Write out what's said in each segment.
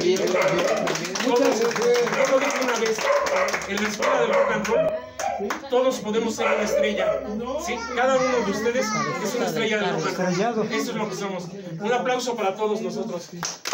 Javier. Yo lo dije una vez, en la escuela del rock and roll, todos podemos ser una estrella. ¿Sí? Cada uno de ustedes es una estrella del rock and roll. Eso es lo que somos. Un aplauso para todos nosotros.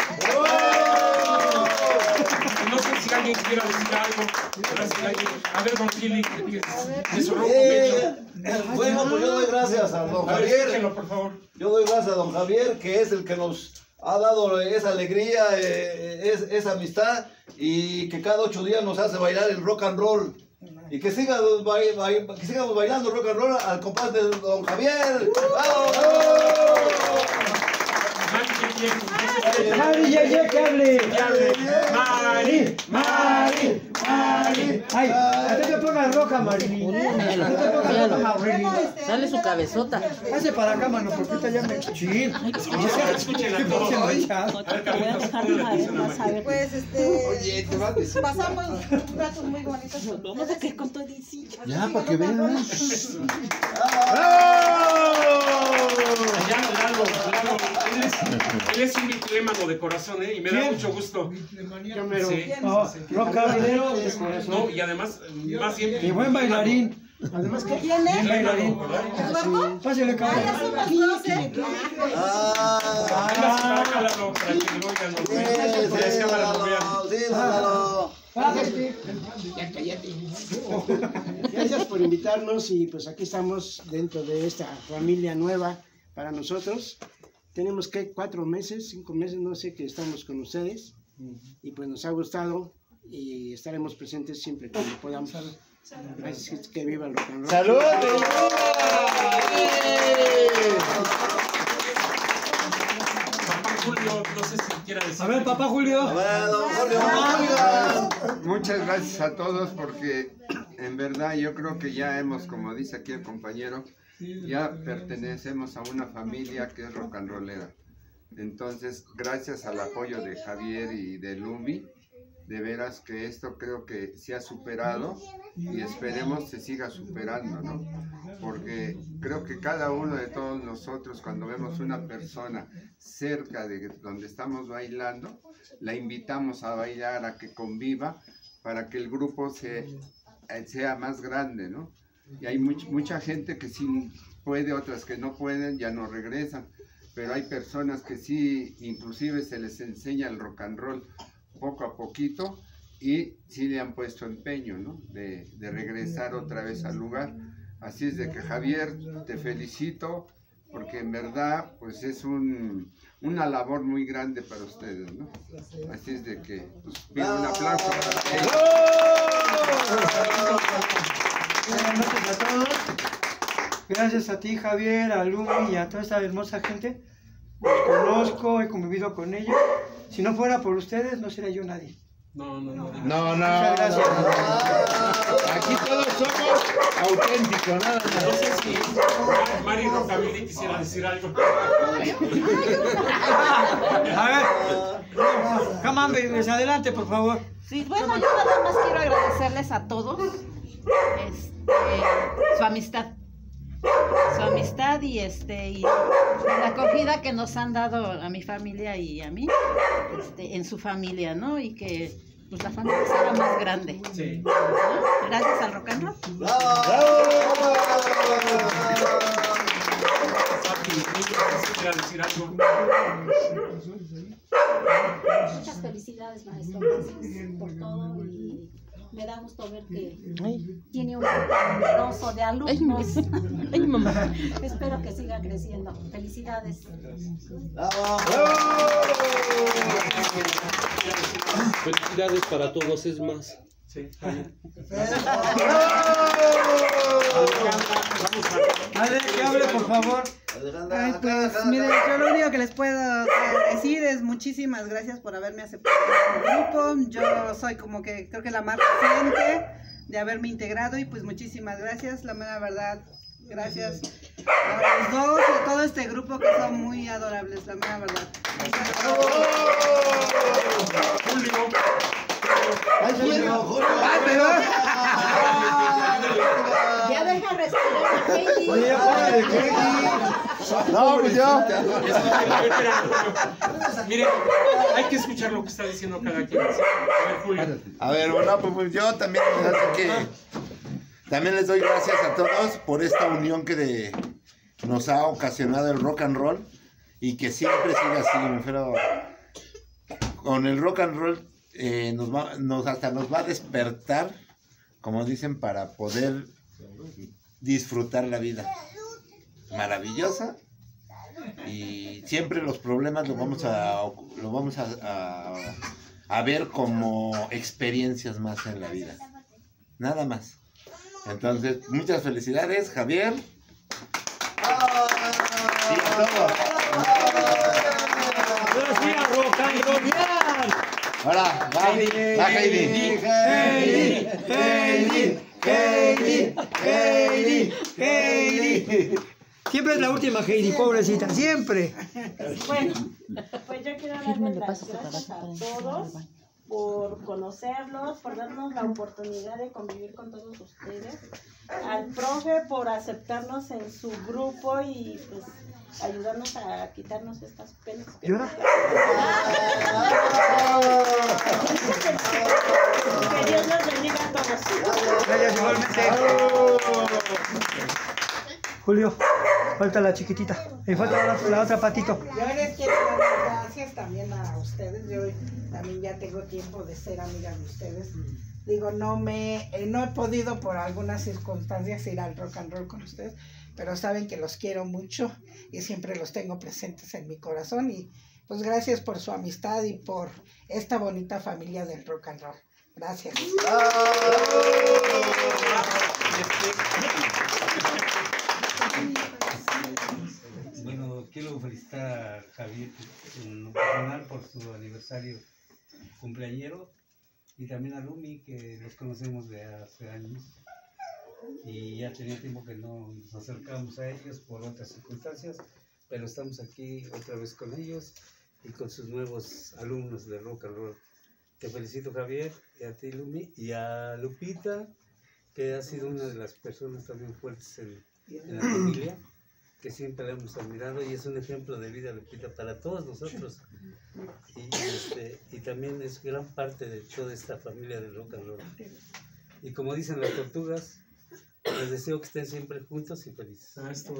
No sé si alguien quiera decir algo. A ver, don Gili, que su ronco pecho. Bueno, pues yo doy gracias a don Javier. Por favor. Yo doy gracias a don Javier, que es el que nos ha dado esa alegría, esa amistad, y que cada 8 días nos hace bailar el rock and roll. Y que sigamos bailando rock and roll al compás de don Javier. ¡Vamos! Mari, ya que hable. Mari. Ay, hasta que ponga roja, Mari. Sale su cabezota. Hace para acá, mano, porque ahorita ya me chil. Escuchen a todos. Pues oye, te vas a decir. Pasamos ratos muy bonitos. Vamos a quedar con todo y Ya, para que vean. Él es un bitlémano de corazón, y me da mucho gusto. Sí. Rockabilero de corazón. No, y además, más bien. Y buen bailarín. Además, que ¿Quién es? bailarín. Pásale, cabrón. Ya somos 12. Gracias por invitarnos y pues aquí estamos dentro de esta familia nueva para nosotros. Tenemos que 4 meses, 5 meses, no sé, que estamos con ustedes y pues nos ha gustado y estaremos presentes siempre que podamos. Gracias, que viva el rock and roll. ¡Salud! Papá Julio, no sé si quiera decir. A ver, papá Julio. A ver, don Julio. Muchas gracias a todos porque en verdad yo creo que ya hemos, como dice aquí el compañero, ya pertenecemos a una familia que es rock and rollera. Entonces, gracias al apoyo de Javier y de Lumi, de veras que esto creo que se ha superado y esperemos se siga superando, ¿no? Porque creo que cada uno de todos nosotros, cuando vemos una persona cerca de donde estamos bailando, la invitamos a bailar, a que conviva, para que el grupo sea más grande, ¿no? Y hay mucha gente que sí puede, otras que no pueden, ya no regresan, pero hay personas que sí, inclusive se les enseña el rock and roll poco a poquito y sí le han puesto empeño, ¿no? De regresar otra vez al lugar. Así es de que Javier, te felicito porque en verdad pues es una labor muy grande para ustedes, ¿no? Así es de que pues, pido un aplauso para ellos. Buenas noches a todos. Gracias a ti, Javier, a Lumi y a toda esta hermosa gente. Los conozco, he convivido con ellos. Si no fuera por ustedes, no sería yo nadie. No. Muchas gracias. Aquí todos somos auténticos, nada más. No sé si Mari Rockabilly quisiera decir algo. A ver, come on, babies, adelante, por favor. Sí, bueno, yo nada más quiero agradecerles a todos su amistad. Y la acogida que nos han dado a mi familia y a mí, en su familia, ¿no? Y que pues la familia será más grande. Sí. ¿No? Gracias al rock and roll. ¿Quisiera decir algo? Muchas felicidades, maestro. Gracias por todo y me da gusto ver que tiene un grupo numeroso de alumnos. Ay, mamá. Espero que siga creciendo. Felicidades. Felicidades para todos, es más. Sí. Ale, que hable, por favor. Ay, pues, miren, yo lo único que les puedo decir es muchísimas gracias por haberme aceptado en su grupo. Yo soy como que creo que la más reciente de haberme integrado y pues muchísimas gracias, la mera verdad. Gracias a los dos y a todo este grupo que son muy adorables, la mera verdad. Julio. Ya deja Oye, ya póngale No, pues yo. Mire, hay que escuchar lo que está diciendo cada quien. A ver, Julio. A ver, bueno, pues yo también, también les doy gracias a todos por esta unión que nos ha ocasionado el rock and roll y que siempre siga así. Me refiero con el rock and roll, hasta nos va a despertar, como dicen, para poder disfrutar la vida maravillosa, y siempre los problemas los vamos a ver como experiencias más en la vida, nada más. Entonces, muchas felicidades, Javier. Y a todos. Ahora, va Heidi. Heidi. Siempre es la última, Heidi, pobrecita, siempre. Bueno, pues yo quiero darles las gracias a todos por conocerlos, por darnos la oportunidad de convivir con todos ustedes, al profe por aceptarnos en su grupo y pues ayudarnos a quitarnos estas penas. ¿Llora? Que Dios los bendiga a todos. Gracias, igualmente. Julio, falta la chiquitita. Me falta la otra patito. Yo les quiero dar gracias también a ustedes. Yo también ya tengo tiempo de ser amiga de ustedes. Digo, no he podido por algunas circunstancias ir al rock and roll con ustedes, pero saben que los quiero mucho y siempre los tengo presentes en mi corazón. Y pues gracias por su amistad y por esta bonita familia del rock and roll. Gracias. Bueno, quiero felicitar a Javier en lo personal por su aniversario cumpleañero y también a Lumi, que los conocemos de hace años y ya tenía tiempo que no nos acercamos a ellos por otras circunstancias, pero estamos aquí otra vez con ellos y con sus nuevos alumnos de rock and roll. Te felicito, Javier, y a ti, Lumi, y a Lupita, que ha sido una de las personas también fuertes en la familia, que siempre la hemos admirado y es un ejemplo de vida, Lupita, para todos nosotros. Y también es gran parte de toda esta familia del rock and roll. Y como dicen las tortugas, les deseo que estén siempre juntos y felices.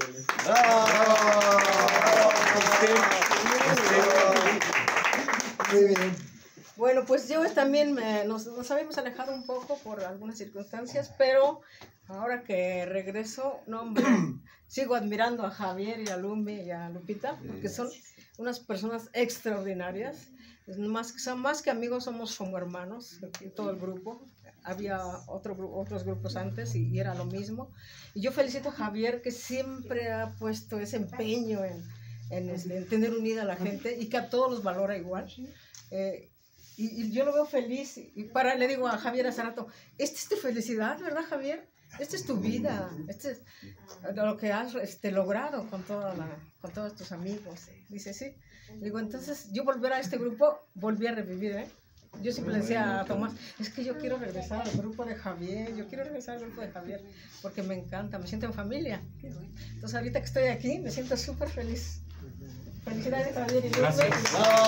Muy bien. Bueno, pues yo también nos habíamos alejado un poco por algunas circunstancias, pero ahora que regreso, no, hombre, sigo admirando a Javier y a Lumi y a Lupita, porque son unas personas extraordinarias. Más que amigos, somos como hermanos, todo el grupo. Había otros grupos antes y era lo mismo. Y yo felicito a Javier, que siempre ha puesto ese empeño en tener unida a la gente y que a todos los valora igual. Y yo lo veo feliz. Y le digo a Javier hace rato, esta es tu felicidad, ¿verdad, Javier? Esta es tu vida, este es lo que has logrado con todos tus amigos. Dice, sí. Digo, entonces yo volver a este grupo, volví a revivir, ¿eh? Yo siempre le decía a Tomás, es que yo quiero regresar al grupo de Javier, porque me encanta, me siento en familia. Entonces ahorita que estoy aquí, me siento súper feliz. Felicidades, Javier y Lupita. Gracias.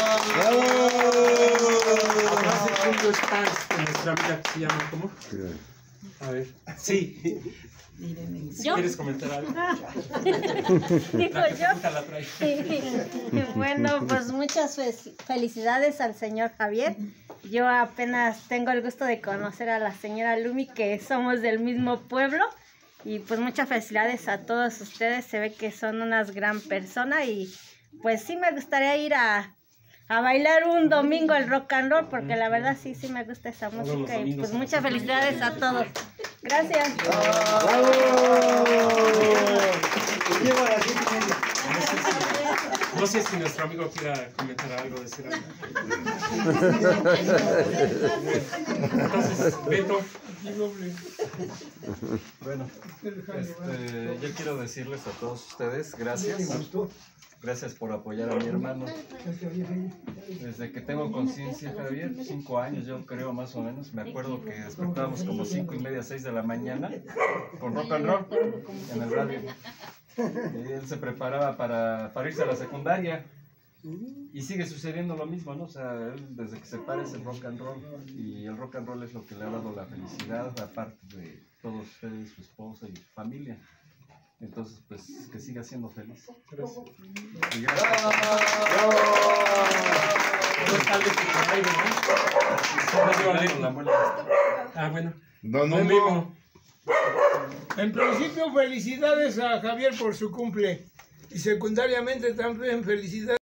Atrás del fondo está nuestra amiga que se llama, ¿cómo? A ver, sí. ¿Yo? ¿Quieres comentar algo? Digo yo. Sí. Bueno, pues muchas felicidades al señor Javier. Yo apenas tengo el gusto de conocer a la señora Lumi, que somos del mismo pueblo. Y pues muchas felicidades a todos ustedes. Se ve que son unas gran personas y pues sí me gustaría ir a bailar un domingo el rock and roll, porque la verdad sí me gusta esa música y pues muchas felicidades a todos. Gracias. No sé si nuestro amigo quiera comentar algo, decir algo. Entonces, Beto. Bueno, yo quiero decirles a todos ustedes gracias. Gracias por apoyar a mi hermano. Desde que tengo conciencia, Javier, 5 años yo creo más o menos, me acuerdo que despertábamos como 5:30, 6 de la mañana con rock and roll en el radio. Y él se preparaba para irse a la secundaria. Y sigue sucediendo lo mismo, ¿no? O sea, él desde que se para es el rock and roll. Y el rock and roll es lo que le ha dado la felicidad, aparte de todos ustedes, su esposa y su familia. Entonces, pues, que siga siendo feliz. Gracias. Y gracias. Ah, bueno. Don Hugo. En principio, felicidades a Javier por su cumple. Y secundariamente también felicidades.